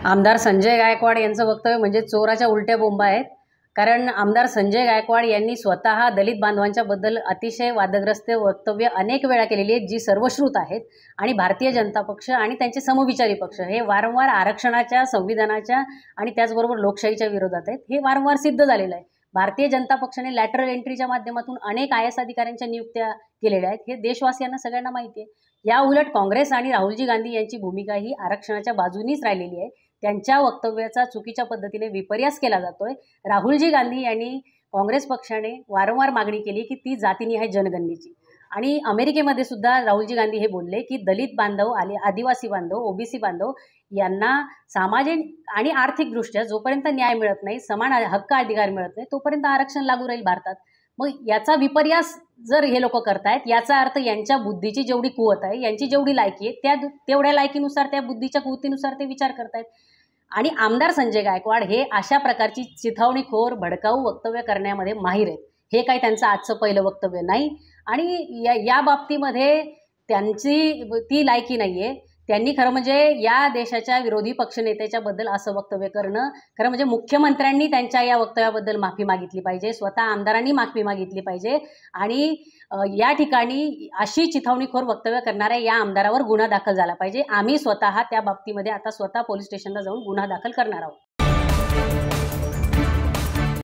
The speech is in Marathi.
आमदार संजय गायकवाड यांचं वक्तव्य म्हणजे चोराच्या उलट्या बोंबा आहेत. कारण आमदार संजय गायकवाड यांनी स्वतः दलित बांधवांच्या बद्दल अतिशय वादग्रस्त वक्तव्य अनेक वेळा केलेली आहेत, जी सर्वश्रुत आहेत. आणि भारतीय जनता पक्ष आणि त्यांचे समविचारी पक्ष हे वारंवार आरक्षणाच्या, संविधानाच्या आणि त्याचबरोबर लोकशाहीच्या विरोधात आहेत. हे वारंवार सिद्ध झालेलं आहे. भारतीय जनता पक्षाने लॅटरल एंट्रीच्या माध्यमातून अनेक IAS अधिकाऱ्यांच्या नियुक्त्या केलेल्या आहेत. हे देशवासियांना सगळ्यांना माहिती आहे. या उलट काँग्रेस आणि राहुलजी गांधी यांची भूमिका ही आरक्षणाच्या बाजूनीच राहिलेली आहे. त्यांच्या वक्तव्याचा चुकीच्या पद्धतीने विपर्यास केला जातोय. राहुलजी गांधी यांनी काँग्रेस पक्षाने वारंवार मागणी केली की ती जातीनिहाय जनगणनेची. आणि अमेरिकेमध्ये सुद्धा राहुलजी गांधी हे बोलले की दलित बांधव, आदिवासी बांधव, OBC बांधव यांना सामाजिक आणि आर्थिकदृष्ट्या जोपर्यंत न्याय मिळत नाही, समान हक्क अधिकार मिळत नाही, तोपर्यंत आरक्षण लागू राहील भारतात. मग याचा विपर्यास जर हे लोक करतायत, याचा अर्थ यांच्या बुद्धीची जेवढी कुवत आहे, यांची जेवढी लायकी आहे, तेवढ्या लायकीनुसार, त्या बुद्धीच्या कुवतीनुसार ते विचार करतायत. आणि आमदार संजय गायकवाड हे अशा प्रकारची चिथावणीखोर, भडकाऊ वक्तव्य करण्यामध्ये माहीर आहेत. हे काही त्यांचं आजचं पहिलं वक्तव्य नाही. आणि या बाबतीमध्ये त्यांची ती लायकी नाही आहे. त्यांनी खरं म्हणजे या देशाच्या विरोधी पक्षनेत्याच्या बद्दल असं वक्तव्य करणं, खरं म्हणजे मुख्यमंत्र्यांनी त्यांच्या या वक्तव्याबद्दल माफी मागितली पाहिजे, स्वतः आमदारांनी माफी मागितली पाहिजे. आणि या ठिकाणी अशी चिथावणीखोर वक्तव्य करणाऱ्या या आमदारावर गुन्हा दाखल झाला पाहिजे. आम्ही स्वतः त्या बाबतीमध्ये आता स्वतः पोलीस स्टेशनला जाऊन गुन्हा दाखल करणार आहोत.